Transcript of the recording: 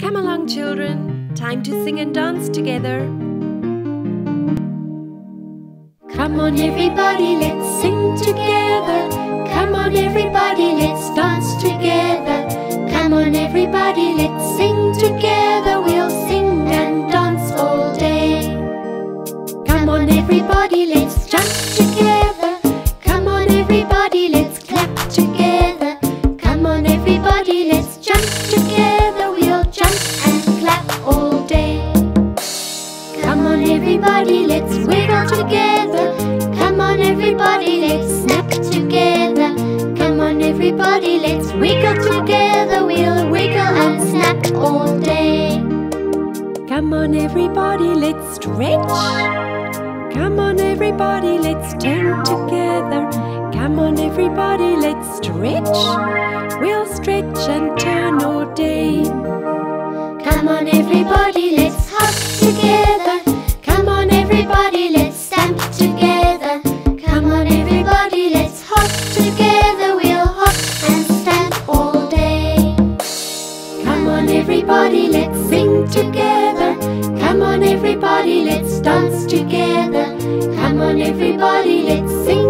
Come along, children. Time to sing and dance together. Come on everybody, let's sing together. Come on everybody, let's dance together. Come on everybody, let's sing together. We'll sing and dance all day. Come on everybody, let's jump together. Come on everybody, let's clap together. Come on everybody, let's jump together. We'll jump and clap all day. Come on everybody, let's wiggle together. Come on everybody, let's snap together. Come on everybody, let's wiggle together. We'll wiggle and snap all day. Come on everybody, let's stretch. Come on everybody, let's turn together. Come on everybody, let's stretch. We'll stretch and turn all day. Come on everybody, let's hop together. Come on everybody, let's stamp together. Come on everybody, let's hop together. We'll hop and stamp all day. Come on everybody, let's sing together. Come on everybody, let's dance together. Come on everybody, let's sing